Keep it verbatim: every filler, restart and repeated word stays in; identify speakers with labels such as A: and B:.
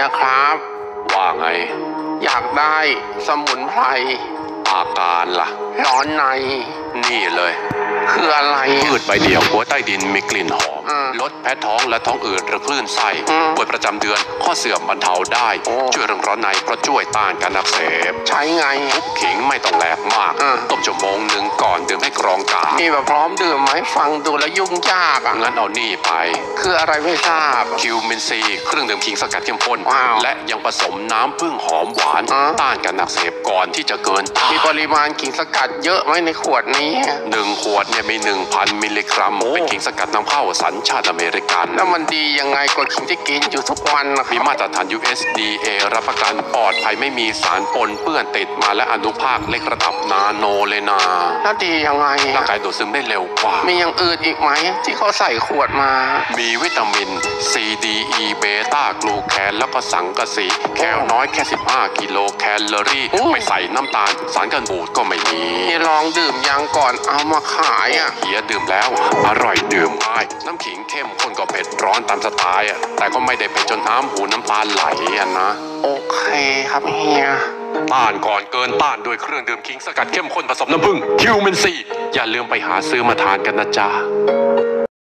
A: ยครับ
B: ว่าไง
A: อยากได้สมุนไพร
B: อาการล่ะ
A: ร้อนใน
B: นี่เลย
A: คืออะไร
B: พืชใบเดี่ยวหัวใต้ดินมีกลิ่นหอมลดแพ้ท้องและท้องอืดหรือคลื่นไส้ปวดประจำเดือนข้อเสื่อมบรรเทาได้ช่วยเรื่องร้อนในเพราะช่วยต้านการอักเสบ
A: ใช้ไง
B: ทุบขิงไม่ต้องแหลกมากต้มชั่วโมงหนึ่งก่อนดื่มให้กรองกาก
A: มีแบบพร้อมดื่มไหมฟังดูแล้วยุ่งยากอ่ะ
B: งั้นเอานี่ไป
A: คืออะไรไม่ทราบ
B: คิวมินซีเครื่องดื่มขิงสกัดเข้มข้นและยังผสมน้ำผึ้งหอมหวานต้านการอักเสบก่อนที่จะเกินต้าน
A: มีปริมาณขิงสกัดเยอะไหมในขวดนี้
B: หนึ่งขวดเนี่ยมี หนึ่งพัน มิลลิกรัมเป็นขิงสกัดนำเข้าสัญชาติอเมริกัน
A: แล้วมันดียังไงกว่าขิงที่กินอยู่ทุกวันนะ
B: มีมาตรฐาน ยู เอส ดี เอ รับประกันปลอดภัยไม่มีสารปนเปื้อนติดมาและอนุภาคเล็กระดับนาโนเลยนะ
A: แล้วดียังไง
B: ร่างกายดูดซึมได้เร็วกว่า
A: มีอย่างอื่นอีกไหมที่เขาใส่ขวดมา
B: มีวิตามิน ซี ดี อี เบต้ากลูแคนแล้วก็สังกะสีแคลน้อยแค่สิบห้ากิโลแคลอรี่ไม่ใส่น้ำตาลสารกันบูดก็ไม่มี
A: นี่ลองดื่มยังก่อนเอามาขายอ่ะ
B: เฮียดื่มแล้วอร่อยดื่มง่ายน้ำขิงเข้มข้นก็เผ็ดร้อนตามสไตล์อ่ะแต่ก็ไม่ได้เผ็ดจนน้ำหูน้ำตาไหลอ่ะนะ
A: โอเคครับเฮีย
B: ต้านก่อนเกินต้านด้วยเครื่องดื่มขิงสกัดเข้มข้นผสมน้ำผึ้งคิวมินซีอย่าลืมไปหาซื้อมาทานกันนะจ๊ะ